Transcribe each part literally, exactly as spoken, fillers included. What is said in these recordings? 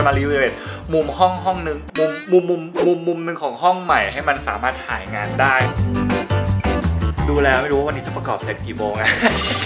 จะมารีวิวมุมห้องห้องนึงมุมมุมมุมมุมมุมหนึ่งของห้องใหม่ให้มันสามารถถ่ายงานได้ดูแล้วไม่รู้ว่าวันนี้จะประกอบเสร็จกี่โมงอะ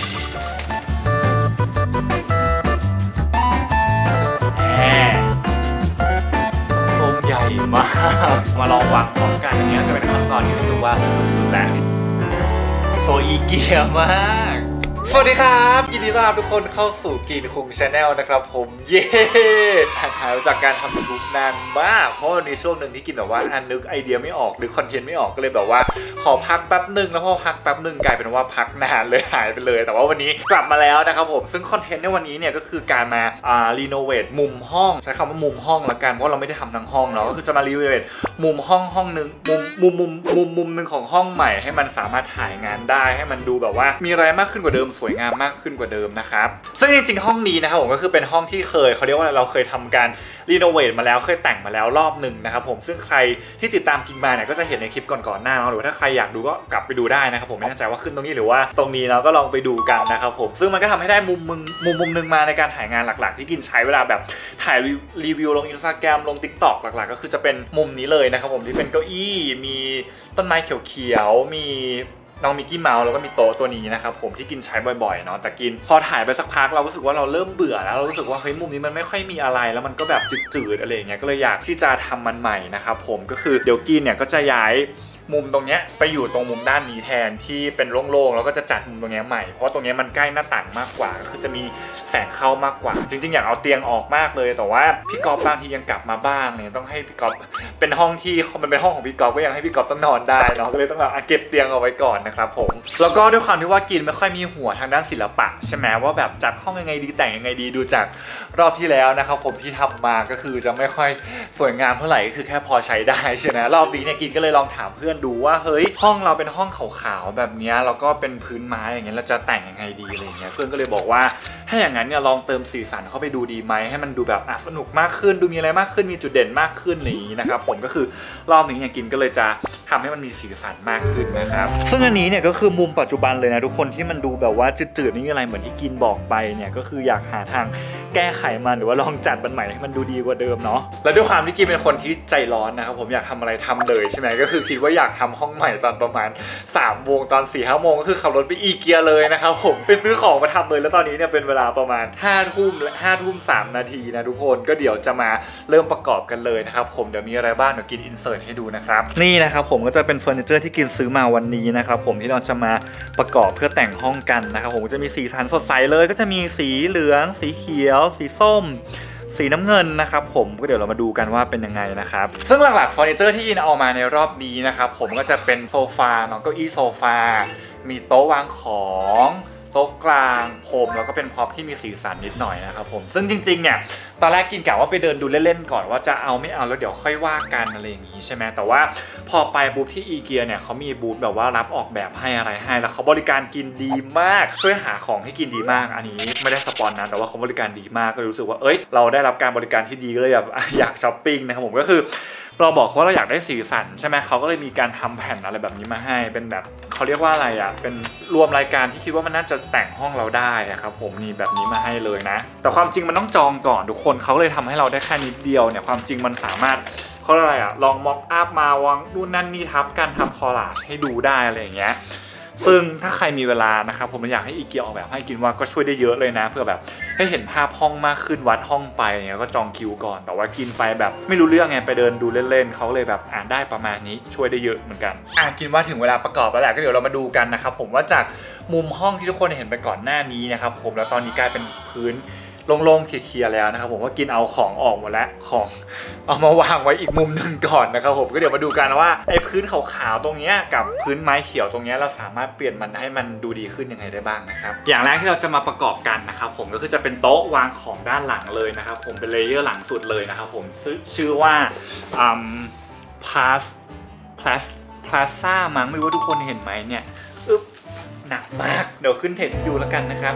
โรงใหญ่มากมาลองวางพร้อมกันอันนี้จะเป็นขั้นตอนที่รู้สึกว่าสุดๆแล้วโซอีเกียมากสวัสดีครับยินดีต้อนรับทุกคนเข้าสู่กินคุงชาแนลนะครับผมเย่ห่างหายจากการทำยูทูบนานมากเพราะในช่วงหนึ่งที่กินแบบว่าอันนึกไอเดียไม่ออกหรือคอนเทนต์ไม่ออกก็เลยแบบว่าขอพักแป๊บหนึ่งแล้วพอพักแป๊บหนึ่งกลายเป็นว่าพักนานเลยหายไปเลยแต่ว่าวันนี้กลับมาแล้วนะครับผมซึ่งคอนเทนต์ในวันนี้เนี่ยก็คือการมาอ่ารีโนเวทมุมห้องใช้คำว่ามุมห้องละกันเพราะเราไม่ได้ทำทั้งห้องเนาะก็คือจะมารีโนเวทมุมห้องห้องนึงมุมมุมมุมมุมมุมหนึ่งของห้องใหม่ให้มันสามารถถ่ายงานได้ให้มันดูแบบว่ามีอะไรมากขึ้นกว่าเดิมสวยงามมากขึ้นกว่าเดิมนะครับซึ่งจริงๆห้องนี้นะครับผมก็คือเป็นห้องที่เคยเขาเรียกว่าเราเคยทำการรีโนเวทมาแล้วเคยแต่งมาแล้วรอบหนึ่งนะครับผมซึ่งใครที่ติดตามกินมาเนี่ยก็จะเห็นในคลิปก่อนๆหน้าหรือถ้าใครอยากดูก็กลับไปดูได้นะครับผมไม่แน่ใจว่าขึ้นตรงนี้หรือว่าตรงนี้เราก็ลองไปดูกันนะครับผมซึ่งมันก็ทำให้ได้มุมมึงมุมมุมนึงมาในการถ่ายงานหลักๆที่กินใช้เวลาแบบถ่ายรีวิวลง Instagram ลง ติ๊กต็อก หลักๆก็คือจะเป็นมุมนี้เลยนะครับผมที่เป็นเก้าอี้มีต้นไม้เขียวๆมีน้องมิกกี้เมาส์แล้วก็มีโต๊ะตัวนี้นะครับผมที่กินใช้บ่อยๆเนาะแต่กินพอถ่ายไปสักพักเรารู้สึกว่าเราเริ่มเบื่อแล้วเรารู้สึกว่าเฮ้ยมุมนี้มันไม่ค่อยมีอะไรแล้วมันก็แบบจืดๆอะไรอย่างเงี้ยก็เลยอยากที่จะทำมันใหม่นะครับผมก็คือเดี๋ยวกินเนี่ยก็จะย้ายมุมตรงนี้ไปอยู่ตรงมุมด้านนี้แทนที่เป็นโล่งๆแล้วก็จะจัดมุมตรงนี้ใหม่เพราะตรงนี้มันใกล้หน้าต่างมากกว่าก็คือจะมีแสงเข้ามากกว่าจริงๆอยากเอาเตียงออกมากเลยแต่ว่าพี่กอล์ฟบางทียังกลับมาบ้างเนี่ยต้องให้พี่กอล์ฟเป็นห้องที่มันเป็นห้องของพี่กอล์ฟก็ยังให้พี่กอล์ฟต้องนอนได้เนาะก็เลยต้องแบบเก็บเตียงเอาไว้ก่อนนะครับผมแล้วก็ด้วยความที่ว่ากินไม่ค่อยมีหัวทางด้านศิลปะใช่ไหมว่าแบบจัดห้องยังไงดีแต่งยังไงดีดูจากรอบที่แล้วนะครับผมที่ทำมาก็คือจะไม่ค่อยสวยงามเท่าไหร่ก็คือแค่พอใช้ได้ใช่ไหมรอบนี้เนี่ยกินก็เลยลองถามเพื่อนดูว่าเฮ้ยห้องเราเป็นห้องขาวๆแบบนี้แล้วก็เป็นพื้นไม้อย่างเงี้ยเราจะแต่งยังไงดีอะไรเงี้ยเพื่อนก็เลยบอกว่าถ้าอย่างนั้นเนี่ยลองเติมสีสันเข้าไปดูดีไหมให้มันดูแบบอ่ะสนุกมากขึ้นดูมีอะไรมากขึ้นมีจุดเด่นมากขึ้นอย่างนี้นะครับผมก็คือรอบนี้เนี่ยกินก็เลยจะทำให้มันมีสีสันมากขึ้นนะครับซึ่งอันนี้เนี่ยก็คือมุมปัจจุบันเลยนะทุกคนที่มันดูแบบว่าจืดๆไม่มีอะไรเหมือนที่กินบอกไปเนี่ยก็คืออยากหาทางแก้ไขมันหรือว่าลองจัดมันใหม่ให้มันดูดีกว่าเดิมเนาะแล้วด้วยความที่กินเป็นคนที่ใจร้อนนะครับผมอยากทำอะไรทำเลยใช่ไหมก็คือคิดว่าอยากทำห้องใหม่ตอนประมาณสามโมงตอนสี่ห้าโมงก็คือขับรถไปอีเกียเลยนะครับผมไปซื้อของมาทำเลยแล้วตอนนี้เนี่ยเป็นเวลาประมาณห้าทุ่มห้าทุ่มสามนาทีนะทุกคนก็เดี๋ยวจะมาเริ่มประกอบกันเลยนะครับผมเดี๋ยวมีอะไรบ้างเดี๋ยวกินอินเสิร์ตให้ดูนะครับนี่นะครับผมก็จะเป็นเฟอร์นิเจอร์ที่กินซื้อมาวันนี้นะครับผมที่เราจะมาประกอบเพื่อแต่งห้องกันนะครับผมจะมีสีสันสดใสเลยก็จะมีสีเหลืองสีเขียวสีส้มสีน้ำเงินนะครับผมก็เดี๋ยวเรามาดูกันว่าเป็นยังไงนะครับซึ่งหลักๆเฟอร์นิเจอร์ที่อินเอามาในรอบนี้นะครับผมก็จะเป็นโซฟาเนาะเก้าอี้โซฟามีโต๊ะวางของโต๊ะกลางพรมแล้วก็เป็นพ็อปที่มีสีสันนิดหน่อยนะครับผมซึ่งจริงๆเนี่ยตอนแรกกินกะว่าไปเดินดูเล่นๆก่อนว่าจะเอาไม่เอาแล้วเดี๋ยวค่อยว่ากันอะไรอย่างนี้ใช่ไหมแต่ว่าพอไปบูธที่อีเกียเนี่ยเขามีบูธแบบว่ารับออกแบบให้อะไรให้แล้วเขาบริการกินดีมากช่วยหาของให้กินดีมากอันนี้ไม่ได้สปอนนะแต่ว่าเขาบริการดีมากก็รู้สึกว่าเอ้ยเราได้รับการบริการที่ดีก็เลยแบบอยากช้อปปิ้งนะครับผมก็คือเราบอกว่าเราอยากได้สีสันใช่ไหมเขาก็เลยมีการทำแผ่นอะไรแบบนี้มาให้เป็นแบบเขาเรียกว่าอะไรอ่ะเป็นรวมรายการที่คิดว่ามันน่าจะแต่งห้องเราได้นะครับผมมีแบบนี้มาให้เลยนะแต่ความจริงมันต้องจองก่อนทุกคนเขาเลยทำให้เราได้แค่นิดเดียวเนี่ยความจริงมันสามารถเขาเรียกอะไรอ่ะลองม็อกอัพมาวางนู่นนั่นนี่ทับการทำคอลลาจให้ดูได้อะไรอย่างเงี้ยซึ่งถ้าใครมีเวลานะครับผมอยากให้อีเกียออกแบบให้กินว่าก็ช่วยได้เยอะเลยนะเพื่อแบบให้เห็นภาพห้องมากขึ้นวัดห้องไปเงี้ยก็จองคิวก่อนแต่ว่ากินไปแบบไม่รู้เรื่องไงไปเดินดูเล่นๆเขาเลยแบบอ่านได้ประมาณนี้ช่วยได้เยอะเหมือนกันอ่ะกินว่าถึงเวลาประกอบแล้วแหละก็เดี๋ยวเรามาดูกันนะครับผมว่าจากมุมห้องที่ทุกคนเห็นไปก่อนหน้านี้นะครับผมแล้วตอนนี้กลายเป็นพื้นโล่งๆเคลียร์แล้วนะครับผมก็กินเอาของออกหมดแล้วของเอามาวางไว้อีกมุมหนึ่งก่อนนะครับผมก็เดี๋ยวมาดูกันว่าไอ้พื้นขาวๆตรงนี้กับพื้นไม้เขียวตรงนี้เราสามารถเปลี่ยนมันให้มันดูดีขึ้นยังไงได้บ้างนะครับอย่างแรกที่เราจะมาประกอบกันนะครับผมก็คือจะเป็นโต๊ะวางของด้านหลังเลยนะครับผมเป็นเลเยอร์หลังสุดเลยนะครับผมชื่อว่าอืม plus plus plaza มั้งไม่รู้ทุกคนเห็นไหมเนี่ยอึ๊บหนักมากเดี๋ยวขึ้นเทคให้ดูแล้วกันนะครับ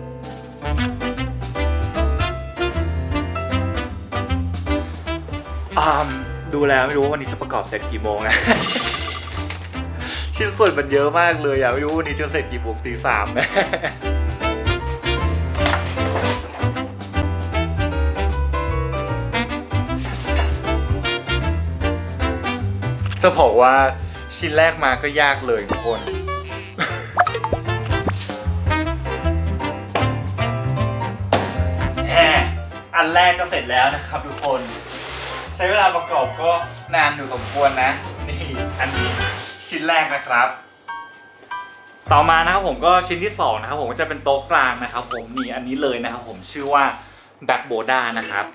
ดูแล้วไม่รู้ว่าวันนี้จะประกอบเสร็จกี่โมงนะชิ้นส่วนมันเยอะมากเลยอ่ะไม่รู้วันนี้จะเสร็จกี่โมงตีสามนะจะบอกว่าชิ้นแรกมาก็ยากเลยทุกคนแฮอันแรกก็เสร็จแล้วนะครับทุกคนใช้เวลาประกอบก็นานอยู่สมควรนะนี่อันนี้ชิ้นแรกนะครับต่อมานะครับผมก็ชิ้นที่สองนะครับผมก็จะเป็นโต๊ะกลางนะครับผมนี่อันนี้เลยนะครับผมชื่อว่าแบ็คโบด้านะครับ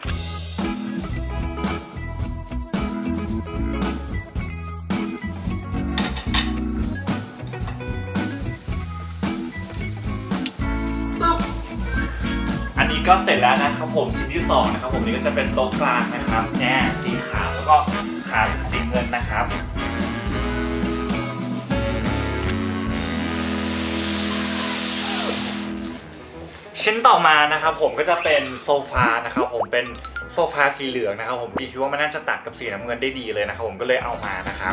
อันนี้ก็เสร็จแล้วนะครับผมชิ้นที่สองนะครับผมนี่ก็จะเป็นโต๊ะกลางนะครับแง่สีขาวแล้วก็ขาเป็นสีเงินนะครับชิ้นต่อมานะครับผมก็จะเป็นโซฟานะครับผมเป็นโซฟาสีเหลืองนะครับผมพี่คิดว่ามันน่าจะตัดกับสีน้ำเงินได้ดีเลยนะครับผมก็เลยเอามานะครับ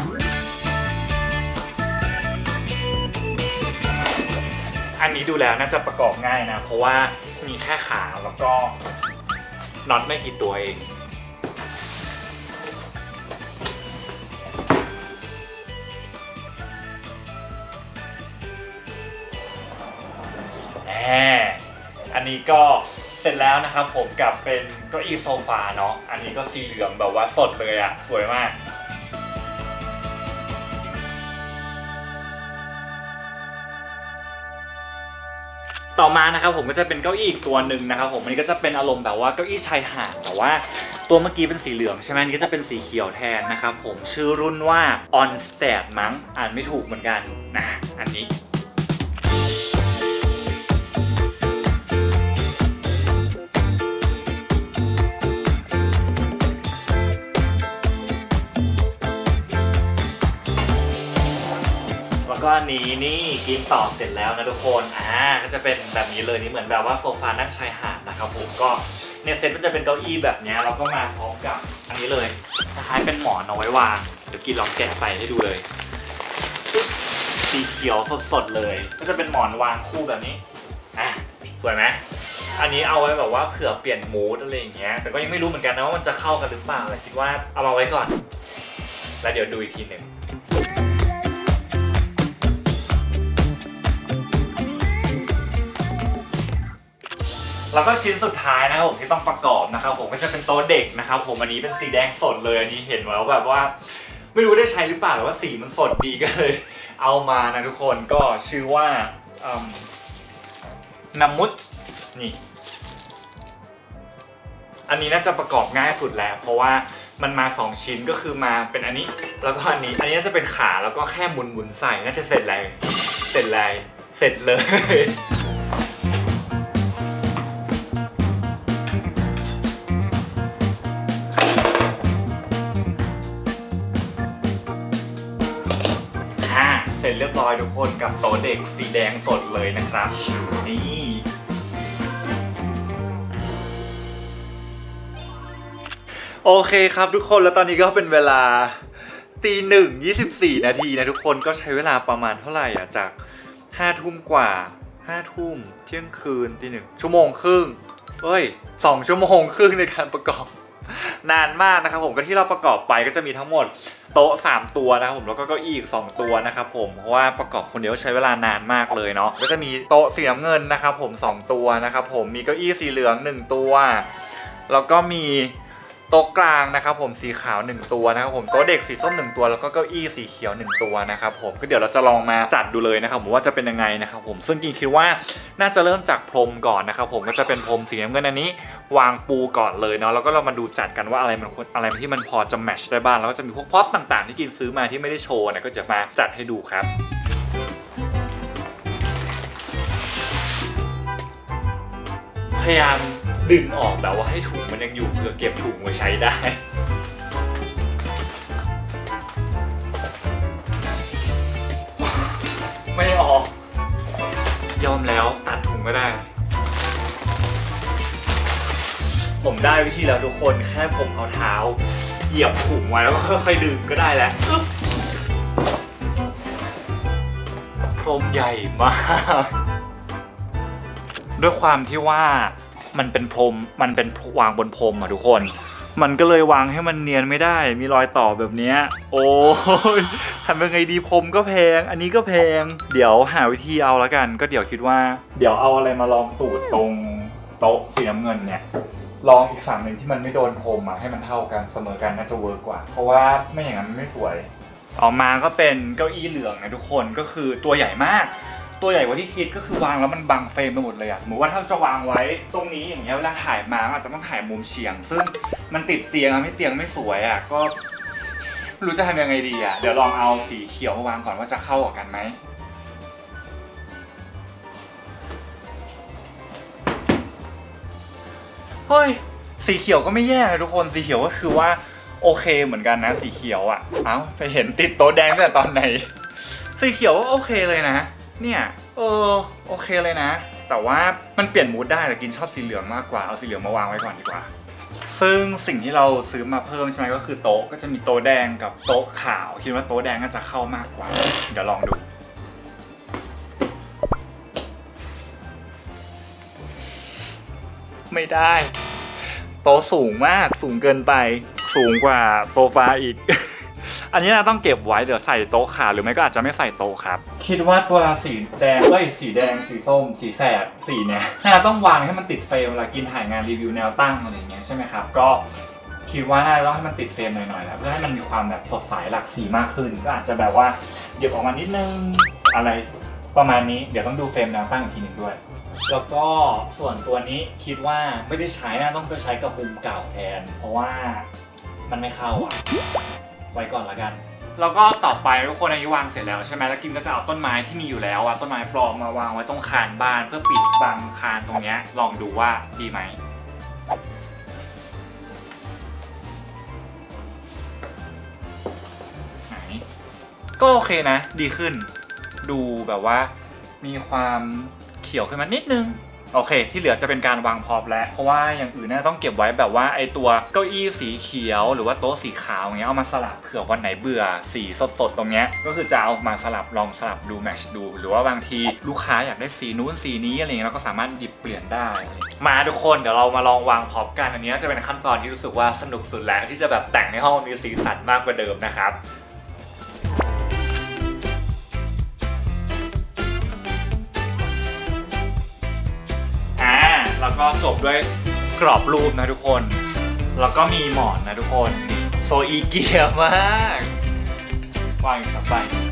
อันนี้ดูแล้วน่าจะประกอบง่ายนะเพราะว่ามีแค่ขาแล้วก็น็อตไม่กี่ตัวเองแหมอันนี้ก็เสร็จแล้วนะครับผมกับเป็นเก้าอี้โซฟาเนาะอันนี้ก็สีเหลืองแบบว่าสดเลยอะสวยมากต่อมานะครับผมก็จะเป็นเก้าอี้อีกตัวหนึ่งนะครับผมอันนี้ก็จะเป็นอารมณ์แบบว่าเก้าอี้ชายหาดแต่ว่าตัวเมื่อกี้เป็นสีเหลืองใช่ไหมนี่ก็จะเป็นสีเขียวแทนนะครับผมชื่อรุ่นว่า On Stat มั้งอ่านไม่ถูกเหมือนกันนะอันนี้แล้วก็อันนี้นี่กินต่อเสร็จแล้วนะทุกคนอ่าก็จะเป็นแบบนี้เลยนี่เหมือนแบบว่าโซฟานั่งชายหาดนะครับผมก็เนี่ยเซ็ตมันจะเป็นเก้าอี้แบบนี้เราก็มาพร้อมกับอันนี้เลยคล้ายเป็นหมอนเอาไว้วางเดี๋ยวกินลองแกะใส่ให้ดูเลยสีเขียวสดๆเลยก็จะเป็นหมอนวางคู่แบบนี้อ่ะสวยไหมอันนี้เอาไว้แบบว่าเผื่อเปลี่ยนมูดอะไรอย่างเงี้ยแต่ก็ยังไม่รู้เหมือนกันนะว่ามันจะเข้ากันหรือเปล่าแต่คิดว่าเอามาไว้ก่อนแล้วเดี๋ยวดูอีกทีหนึ่งแล้วก็ชิ้นสุดท้ายนะครับผมที่ต้องประกอบนะครับผมก็จะเป็นโต๊ะเด็กนะครับผมอันนี้เป็นสีแดงสดเลยอันนี้เห็นแล้วแบบว่าไม่รู้ได้ใช้หรือเปล่าหรือว่าสีมันสดดีก็เลยเอามานะทุกคนก็ชื่อว่านามุตนี่อันนี้น่าจะประกอบง่ายสุดแล้วเพราะว่ามันมาสองชิ้นก็คือมาเป็นอันนี้แล้วก็อันนี้อันนี้น่าจะเป็นขาแล้วก็แค่หมุนๆใส่น่าจะเสร็จเลยเสร็จเลยเสร็จเลยเสร็จเรียบร้อยทุกคนกับโต๊ะเด็กสีแดงสดเลยนะครับนี่โอเคครับทุกคนแล้วตอนนี้ก็เป็นเวลาตีหนึ่งยี่สิบสี่นาทีนะทุกคนก็ใช้เวลาประมาณเท่าไหร่อ่ะจากห้าทุ่มกว่าห้าทุ่มเที่ยงคืนตีหนึ่งชั่วโมงครึ่งเอ้ยสองชั่วโมงครึ่งในการประกอบนานมากนะครับผมก็ที่เราประกอบไปก็จะมีทั้งหมดโต๊ะสามตัวนะครับผมแล้วก็เก้าอี้อีกสองตัวนะครับผมเพราะว่าประกอบคนเดียวใช้เวลานานมากเลยเนาะก็จะมีโต๊ะสีน้ำเงินนะครับผมสองตัวนะครับผมมีเก้าอี้สีเหลืองหนึ่งตัวแล้วก็มีโต๊ะกลางนะครับผมสีขาวหนึ่งตัวนะครับผมโต๊ะเด็กสีส้มหนึ่งตัวแล้วก็เก้าอี้สีเขียวหนึ่งตัวนะครับผมก็เดี๋ยวเราจะลองมาจัดดูเลยนะครับผมว่าจะเป็นยังไงนะครับผมซึ่งจริงคิดว่าน่าจะเริ่มจากพรมก่อนนะครับผมก็จะเป็นพรมสีน้ำเงินอันนี้วางปูก่อนเลยเนาะแล้วก็เรามาดูจัดกันว่าอะไรมันอะไรที่มันพอจะแมทช์ได้บ้างแล้วก็จะมีพวกพ็อปต่างๆที่กินซื้อมาที่ไม่ได้โชว์นะก็จะมาจัดให้ดูครับพยายามดึงออกแบบว่าให้ถุงมันยังอยู่เพื่อเก็บถุงไว้ใช้ได้ไม่ออกยอมแล้วตัดถุงก็ได้ผมได้วิธีแล้วทุกคนแค่ผมเอาเท้าเหยียบถุงไว้แล้วก็ค่อยๆดึงก็ได้แล้วพรมใหญ่มากด้วยความที่ว่ามันเป็นพรมมันเป็นวางบนพรมอะทุกคนมันก็เลยวางให้มันเนียนไม่ได้มีรอยต่อแบบนี้โอ้ยทำยังไงดีพรมก็แพงอันนี้ก็แพงเดี๋ยวหาวิธีเอาละกันก็เดี๋ยวคิดว่าเดี๋ยวเอาอะไรมาลองตูดตรงโต๊ะสีน้ำเงินเนี่ยลองอีกฝั่งหนึ่งที่มันไม่โดนพรมอ่ะให้มันเท่ากันเสมอกันน่าจะเวิร์กกว่าเพราะว่าไม่อย่างนั้นไม่สวยออกมาก็เป็นเก้าอี้เหลืองนะทุกคนก็คือตัวใหญ่มากตัวใหญ่กว่าที่คิดก็คือวางแล้วมันบังเฟรมไปหมดเลยอะสมมติว่าถ้าจะวางไว้ตรงนี้อย่างเงี้ยเวลาถ่ายมาอาจจะต้องถ่ายมุมเฉียงซึ่งมันติดเตียงไม่เตียงไม่สวยอะก็ไม่รู้จะทำยังไงดีอะเดี๋ยวลองเอาสีเขียวมาวางก่อนว่าจะเข้ากันไหมเฮ้ยสีเขียวก็ไม่แย่เลยทุกคนสีเขียวก็คือว่าโอเคเหมือนกันนะสีเขียวอะเอ้าไปเห็นติดโต๊ะแดงตั้งแต่ตอนไหนสีเขียวก็โอเคเลยนะเนี่ยเออโอเคเลยนะแต่ว่ามันเปลี่ยนมูดได้แต่กินชอบสีเหลืองมากกว่าเอาสีเหลืองมาวางไว้ก่อนดีกว่าซึ่งสิ่งที่เราซื้อมาเพิ่มใช่ไหมก็คือโต๊ะก็จะมีโต๊ะแดงกับโต๊ะขาวคิดว่าโต๊ะแดงก็จะเข้ามากกว่าเดี๋ยวลองดูไม่ได้โต๊ะสูงมากสูงเกินไปสูงกว่าโซฟาอีกอันนี้เราต้องเก็บไว้เดี๋ยวใส่โต๊ะขาหรือไม่ก็อาจจะไม่ใส่โต๊ะครับคิดว่าตัวสีแดงเอ้ยสีแดงสีส้มสีแสดสีเนี้ยเราต้องวางให้มันติดเฟรมเวลากินถ่ายงานรีวิวแนวตั้งอะไรเงี้ยใช่ไหมครับก็คิดว่าน่าจะต้องให้มันติดเฟรมหน่อยๆแล้วเพื่อให้มันมีความแบบสดใสหลากสีมากขึ้นก็อาจจะแบบว่าเดี๋ยวออกมานิดนึงอะไรประมาณนี้เดี๋ยวต้องดูเฟรมแนวตั้งอีกทีหนึ่งด้วยแล้วก็ส่วนตัวนี้คิดว่าไม่ได้ใช้นะต้องไปใช้กับมุมเก่าแทนเพราะว่ามันไม่เข้าอ่ะไว้ก่อนละกันแล้วก็ต่อไปทุกคนอายุวางเสร็จแล้วใช่ไหมแล้วกิมก็จะเอาต้นไม้ที่มีอยู่แล้วอ่ะต้นไม้ปลอมมาวางไว้ตรงคานบ้านเพื่อปิดบังคานตรงเนี้ยลองดูว่าดีไหมไหนก็โอเคนะดีขึ้นดูแบบว่ามีความเขียวขึ้นมานิดนึงโอเคที่เหลือจะเป็นการวางพร็อพแล้วเพราะว่าอย่างอื่นน่าต้องเก็บไว้แบบว่าไอตัวเก้าอี้สีเขียวหรือว่าโต๊ะสีขาวอย่างเงี้ยเอามาสลับเผื่อวันไหนเบื่อสีสดๆตรงเนี้ยก็คือจะเอามาสลับลองสลับดูแมทช์ดูหรือว่าบางทีลูกค้าอยากได้สีนู้นสีนี้อะไรเงี้ยเราก็สามารถหยิบเปลี่ยนได้มาทุกคนเดี๋ยวเรามาลองวางพร็อพกันอันนี้จะเป็นขั้นตอนที่รู้สึกว่าสนุกสุดแล้วที่จะแบบแต่งในห้องมีสีสันมากกว่าเดิมนะครับแล้วก็จบด้วยกรอบรูปนะทุกคนแล้วก็มีหมอนนะทุกคนโซอีเกียมากวางอีกสักใบ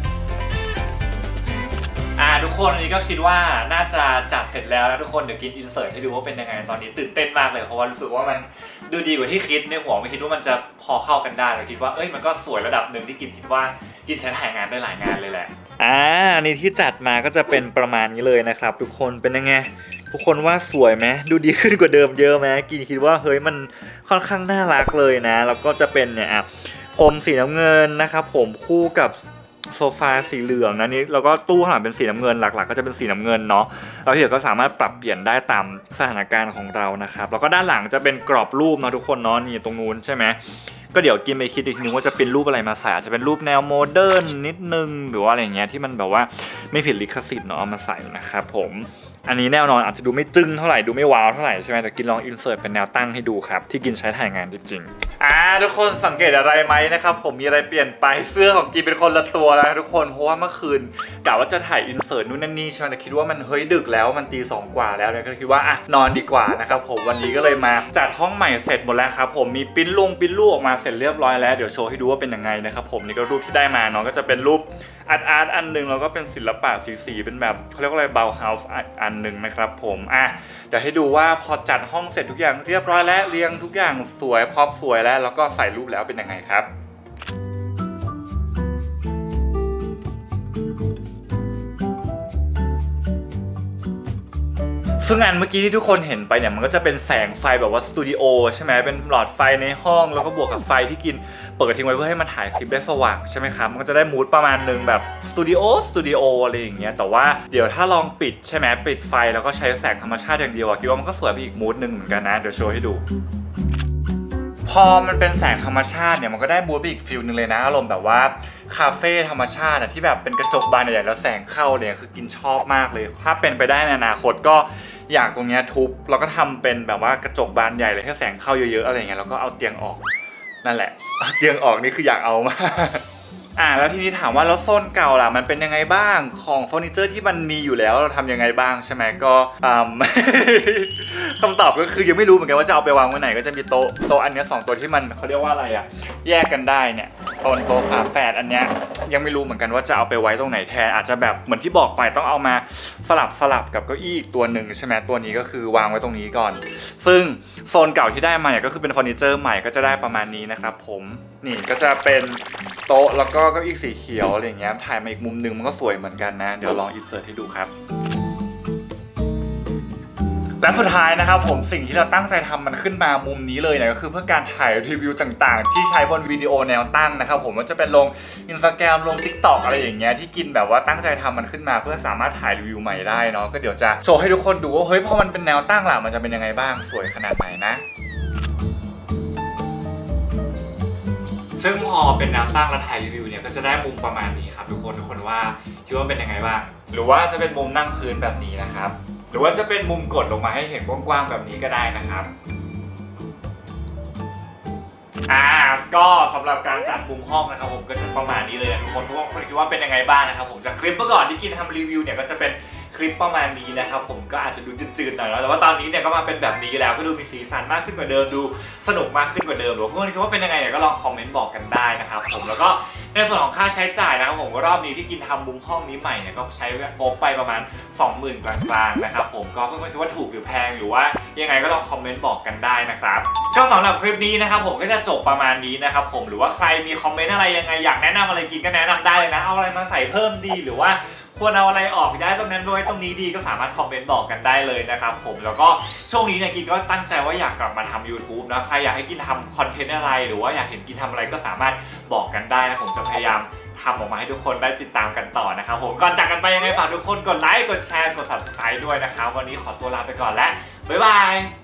อ่าทุกคนอันนี้ก็คิดว่าน่าจะจัดเสร็จแล้วนะทุกคนเดี๋ยวกินอินเสิร์ตให้ดูว่าเป็นยังไงตอนนี้ตื่นเต้นมากเลยเพราะว่ารู้สึกว่ามันดูดีกว่าที่คิดในหัวไม่คิดว่ามันจะพอเข้ากันได้แต่คิดว่าเอ้ยมันก็สวยระดับหนึ่งที่กินคิดว่ากินใช้ถ่ายงานได้หลายงานเลยแหละอ่าอันนี้ที่จัดมาก็จะเป็นประมาณนี้เลยนะครับทุกคนเป็นยังไงทุกคนว่าสวยไหมดูดีขึ้นกว่าเดิมเยอะไหมกินคิดว่าเฮ้ยมันค่อนข้างน่ารักเลยนะแล้วก็จะเป็นเนี่ยพรมสีน้ำเงินนะครับผมคู่กับโซฟาสีเหลืองนะนี่แล้วก็ตู้ข้างหลังเป็นสีน้ำเงินหลักๆก็จะเป็นสีน้ำเงินเนาะเราเดี๋ยวก็สามารถปรับเปลี่ยนได้ตามสถานการณ์ของเรานะครับแล้วก็ด้านหลังจะเป็นกรอบรูปเนาะทุกคนเนาะนี่ตรงนู้นใช่ไหมก็เดี๋ยวกินไปคิดอีกทีนึงว่าจะเป็นรูปอะไรมาใส่อาจจะเป็นรูปแนวโมเดิร์นนิดนึงหรือว่าอะไรเงี้ยที่มันแบบว่าไม่ผิดลิขสิทธิ์เนาะเอามาใส่นะครับผมอันนี้แน่นอนอาจจะดูไม่จึ้งเท่าไหร่ดูไม่ว้าวเท่าไหร่ใช่ไหมแต่กินลองอินเสิร์ตเป็นแนวตั้งให้ดูครับที่กินใช้ถ่ายงานจริงๆอ่าทุกคนสังเกตอะไรไหมนะครับผมมีอะไรเปลี่ยนไปเสื้อของกินเป็นคนละตัวแล้วทุกคนเพราะว่าเมื่อคืนกะว่าจะถ่ายอินเสิร์ตนู่นนั่นนี่ใช่ไหมแต่คิดว่ามันเฮ้ยดึกแล้วมันตีสองกว่าแล้วเนี่ยก็คิดว่าอ่ะนอนดีกว่านะครับผมวันนี้ก็เลยมาจัดห้องใหม่เสร็จหมดแล้วครับผมมีปิ้นลุงปิ้นลูกออกมาเสร็จเรียบร้อยแล้วเดี๋ยวโชว์ให้ดูว่าเป็นยังไงนะครับผมนี่ก็รูปที่ได้มาเนาะก็จะเป็นรูปอาร์ตอาร์ตอันหนึ่งแล้วก็เป็นศิลปะสีสีเป็นแบบเขาเรียกว่าอะไรเบลเฮาส์อันหนึ่งนะครับผมอ่ะเดี๋ยวให้ดูว่าพอจัดห้องเสร็จทุกอย่างเรียบร้อยแล้วเรียงทุกอย่างสวยพร็อพสวยแล้วแล้วก็ใส่รูปแล้วเป็นยังไงครับซึ่งอันเมื่อกี้ที่ทุกคนเห็นไปเนี่ยมันก็จะเป็นแสงไฟแบบว่าสตูดิโอใช่ไหมเป็นหลอดไฟในห้องแล้วก็บวกกับไฟที่กินเปิดทิ้งไว้เพื่อให้มันถ่ายคลิปได้สว่างใช่ไหมครับมันก็จะได้มูดประมาณนึงแบบสตูดิโอสตูดิโออะไรอย่างเงี้ยแต่ว่าเดี๋ยวถ้าลองปิดใช่ไหมปิดไฟแล้วก็ใช้แสงธรรมชาติอย่างเดียวคิดว่ามันก็สวยไปอีกมูดนึงเหมือนกันนะเดี๋ยวโชว์ให้ดูพอมันเป็นแสงธรรมชาติเนี่ยมันก็ได้มูดไปอีกฟิลนึงเลยนะอารมณ์แบบว่าคาเฟ่ธรรมชาติที่แบบเป็นกระจกบานใหญ่ๆแล้วแสงเข้าเนี่ยคือกินชอบมากเลยถ้าเป็นไปได้ในอนาคตก็อยากตรงเนี้ยทุบแล้วก็ทำเป็นแบบว่ากระจกบานใหญ่เลยให้แสงเข้าเยอะๆอะไรเงี้ยแล้วก็เอาเตียงออกนั่นแหละเอาเตียงออกนี่คืออยากเอามากอ่าแล้วทีนี้ถามว่าแล้วโซนเก่าล่ะมันเป็นยังไงบ้างของเฟอร์นิเจอร์ที่มันมีอยู่แล้วเราทำยังไงบ้างใช่ไหมก็อ่า คำตอบก็คือยังไม่รู้เหมือนกันว่าจะเอาไปวางไว้ไหนก็จะมีโต๊ะโต๊ะอันนี้สองตัวที่มันเขาเรียกว่าอะไรอ่ะแยกกันได้เนี่ยโซนโต๊ะฝาแฝดอันเนี้ยยังไม่รู้เหมือนกันว่าจะเอาไปไว้ตรงไหนแทนอาจจะแบบเหมือนที่บอกไปต้องเอามาสลับสลับกับเก้าอี้อีกตัวหนึ่งใช่ไหมตัวนี้ก็คือวางไว้ตรงนี้ก่อนซึ่งโซนเก่าที่ได้มาเนี่ยก็คือเป็นเฟอร์นิเจอร์ใหม่ก็จะได้ประมาณนี้นะครับผมนี่ก็จะเป็นโต๊ะแล้วก็เก้าอี้สีเขียวอะไรอย่างเงี้ยถ่ายมาอีกมุมนึงมันก็สวยเหมือนกันนะเดี๋ยวลองอินเสิร์ตให้ดูครับและสุดท้ายนะครับผมสิ่งที่เราตั้งใจทำมันขึ้นมามุมนี้เลยเนี่ยก็คือเพื่อการถ่ายรีวิวต่างๆที่ใช้บนวิดีโอแนวตั้งนะครับผมว่าจะเป็นลง Instagram ลง TikTok อะไรอย่างเงี้ยที่กินแบบว่าตั้งใจทำมันขึ้นมาเพื่อสามารถถ่ายรีวิวใหม่ได้เนาะก็เดี๋ยวจะโชว์ให้ทุกคนดูว่าเฮ้ยพอมันเป็นแนวตั้งล่ะมันจะเป็นยังไงบ้างสวยขนาดไหนนะซึ่งพอเป็นแนวตั้งและถ่ายรีวิวเนี่ยก็จะได้มุมประมาณนี้ครับทุกคนทุกคนว่าคิดว่าเป็นยังไงบ้างหรือว่าจะเป็นมุมนั่งพื้นแบบนี้นะครับหรือว่าจะเป็นมุมกดลงมาให้เห็นกว้างๆแบบนี้ก็ได้นะครับอ่าก็สำหรับการจัดมุมห้องนะครับผมก็จะประมาณนี้เลยทุกคนทุกคนคิดว่าเป็นยังไงบ้างนะครับผมจากคลิปเมื่อก่อนที่กินทำรีวิวเนี่ยก็จะเป็นคลิปประมาณนี้นะครับผมก็อาจจะดูจืดๆหน่อยแล้วแต่ว่าตอนนี้เนี่ยก็มาเป็นแบบนี้แล้วก็ดูมีสีสันมากขึ้นกว่าเดิมดูสนุกมากขึ้นกว่าเดิมหรือพวกนี้คิดว่าเป็นยังไงเนี่ยก็ลองคอมเมนต์บอกกันได้นะครับผมแล้วก็ในส่วนของค่าใช้จ่ายนะครับผมก็รอบนี้ที่กินทำมุมห้องนี้ใหม่เนี่ยก็ใช้งบไปประมาณ สองหมื่น กลางๆนะครับผมก็เพื่อนๆคิดว่าถูกหรือแพงหรือว่ายังไงก็ลองคอมเมนต์บอกกันได้นะครับก็สำหรับคลิปนี้นะครับผมก็จะจบประมาณนี้นะครับผมหรือว่าใครมีคอมเมนต์อะไรยังไงอยากแนะนำอะไรกินก็แนะนำได้เลยนะเอาอะไรมาใส่เพิ่มดีหรือว่าควรเอาอะไรออกย้ายตรงนั้นด้วยตรงนี้ดีก็สามารถคอมเมนต์บอกกันได้เลยนะครับผมแล้วก็ช่วงนี้เนี่ยกินก็ตั้งใจว่าอยากกลับมาทำ YouTube นะใครอยากให้กินทำคอนเทนต์อะไรหรือว่าอยากเห็นกินทำอะไรก็สามารถบอกกันได้นะผมจะพยายามทำออกมาให้ทุกคนได้ติดตามกันต่อนะครับผมก่อนจากกันไปยังไงฝากทุกคนกดไลค์กดแชร์กด ซับสไครบ์ ด้วยนะครับวันนี้ขอตัวลาไปก่อนแล้วบ๊ายบาย